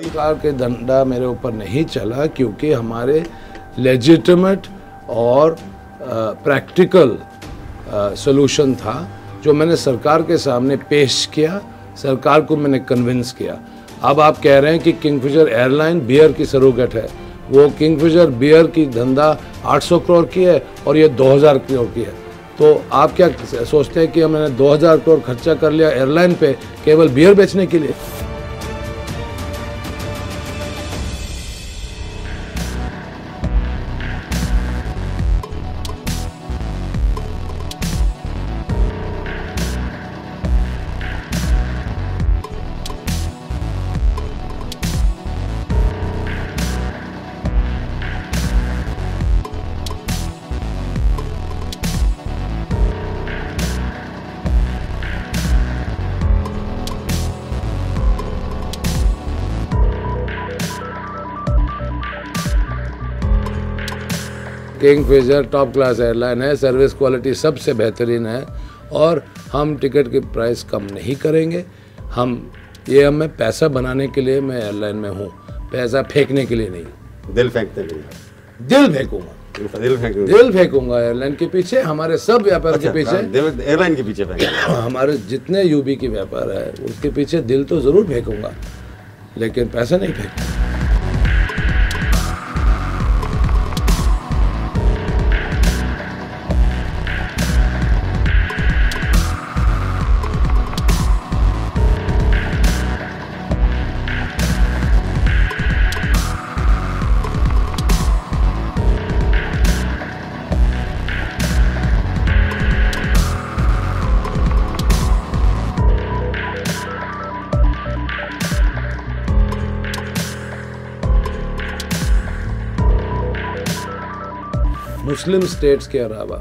सरकार के डंडा मेरे ऊपर नहीं चला क्योंकि हमारे लेजिटिमेट और प्रैक्टिकल सॉल्यूशन था जो मैंने सरकार के सामने पेश किया, सरकार को मैंने कन्विंस किया। अब आप कह रहे हैं कि किंगफिशर एयरलाइन बियर की सरोगेट है। वो किंगफिशर बियर की धंधा 800 करोड़ की है और ये 2000 करोड़ की है। तो आप क्या सोचते हैं कि मैंने 2000 करोड़ खर्चा कर लिया एयरलाइन पे केवल बियर बेचने के लिए? किंगफिशर टॉप क्लास एयरलाइन है, सर्विस क्वालिटी सबसे बेहतरीन है और हम टिकट की प्राइस कम नहीं करेंगे। मैं पैसा बनाने के लिए मैं एयरलाइन में हूँ, पैसा फेंकने के लिए नहीं। दिल फेंकते नहीं, दिल फेंकूंगा, दिल फेंकूंगा एयरलाइन के पीछे, हमारे सब व्यापार के पीछे, एयरलाइन के पीछे हमारे जितने यूबी के व्यापार है उसके पीछे दिल तो जरूर फेंकूंगा, लेकिन पैसा नहीं फेंकूंगा। मुस्लिम स्टेट्स के अलावा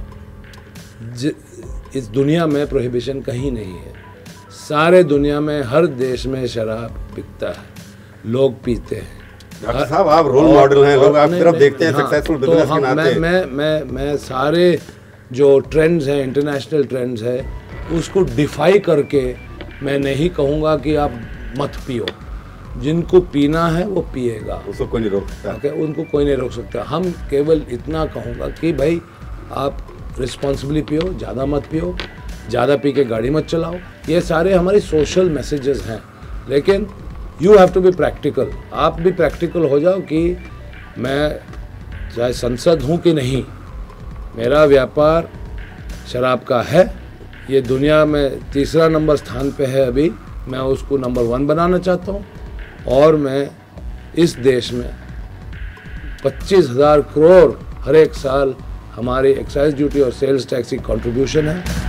इस दुनिया में प्रोहिबिशन कहीं नहीं है। सारे दुनिया में हर देश में शराब बिकता है, लोग पीते हैं। डॉक्टर साहब आप रोल मॉडल हैं, लोग आपकी तरफ देखते हैं सक्सेसफुल बिजनेस के नाते। मैं सारे जो ट्रेंड्स हैं, इंटरनेशनल ट्रेंड्स है, उसको डिफाई करके मैं नहीं कहूँगा कि आप मत पियो। जिनको पीना है वो पिएगा, उसको कोई नहीं रोक सकता। उनको कोई नहीं रोक सकता। हम केवल इतना कहूँगा कि भाई आप रिस्पॉन्सिबली पियो, ज़्यादा मत पियो, ज़्यादा पी के गाड़ी मत चलाओ। ये सारे हमारी सोशल मैसेजेस हैं, लेकिन you have to be practical. आप भी प्रैक्टिकल हो जाओ कि मैं चाहे संसद हूँ कि नहीं, मेरा व्यापार शराब का है। ये दुनिया में तीसरा नंबर स्थान पे है अभी, मैं उसको नंबर 1 बनाना चाहता हूँ और मैं इस देश में 25,000 करोड़ हर एक साल हमारी एक्साइज ड्यूटी और सेल्स टैक्स की कंट्रीब्यूशन है।